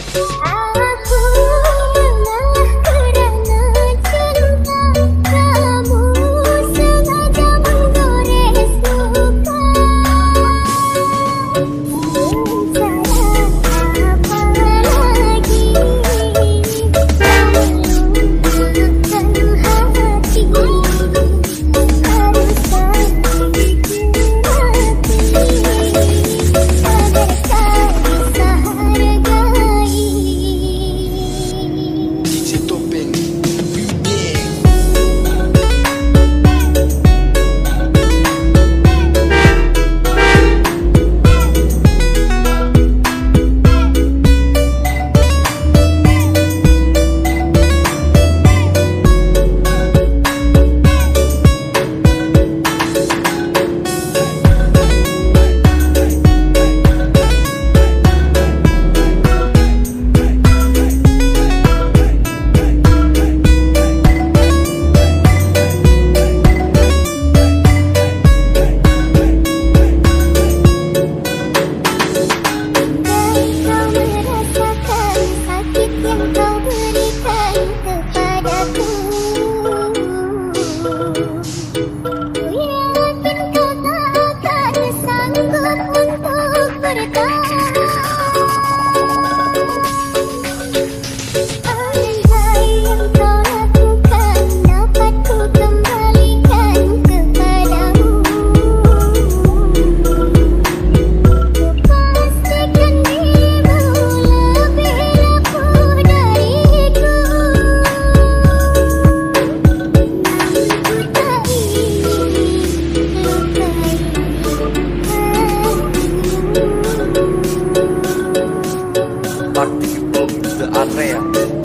Aku mengalah kerana cinta, kamu sengaja menggores luka. Salah apa lagi meluluhkan hati, haruskah DJ Topeng Remix. Kau merasakan sakit yang kau berikan kepadaku. Ku yakin kau tak akan sanggup untuk bertahan. Andai yang kau lakukan dapat ku kembalikan kepadamu. Pastikan dirimu lebih rapuh dariku. Namun ku tak ingin lukai hatimu. Party from the area.